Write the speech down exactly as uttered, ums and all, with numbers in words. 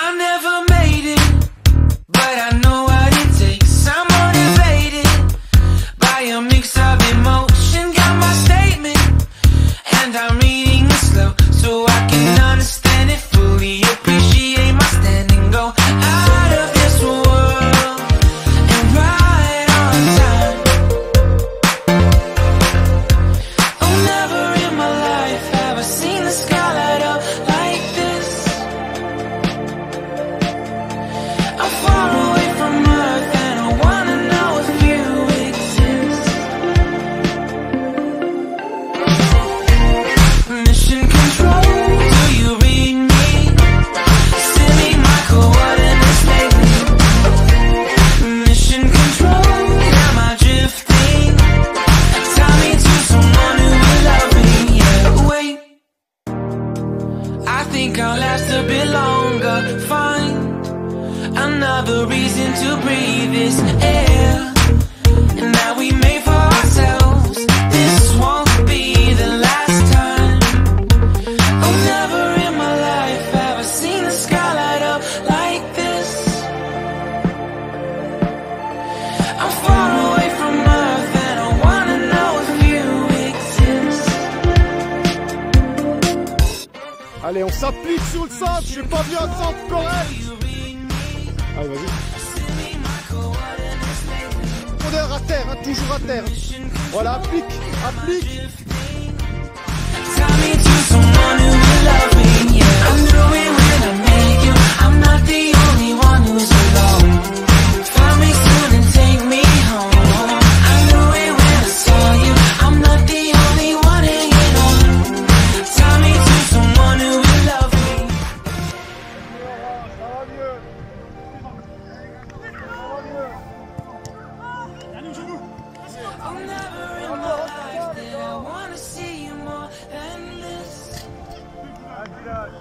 I never made it, but I know what it takes. I'm motivated by a mix of emotion. Got my statement, and I'm reading it slow so I can understand it fully. Appreciate my stand and go out of this world and right on time. Oh, never in my life have I seen the sky light up like this. I'm far away from Earth and I wanna know if you exist. Mission control, do you read me? Send me my coordinates lately. Mission control, am I drifting? Tie me to someone who will love me. Yeah, wait, I think I'll last a bit longer. Find another reason to breathe this air, and that we made for ourselves. This won't be the last time. Oh, never in my life have I seen the sky light up like this. I'm far away from Earth and I wanna know if you exist. Allez, on s'applique sur le centre, j'ai pas vu un centre correct. Allez, vas-y. Profondeur à terre, hein, toujours à terre. Voilà, applique, applique. Tie me to someone who will love me. Yeah, I knew it when I met you. I'm not the only one who's alone. Find me soon and take me home. I knew it when I saw you. I'm not the only one hanging on. Tie me to someone who will love me. Oh, never in my life did I wanna see you more than this.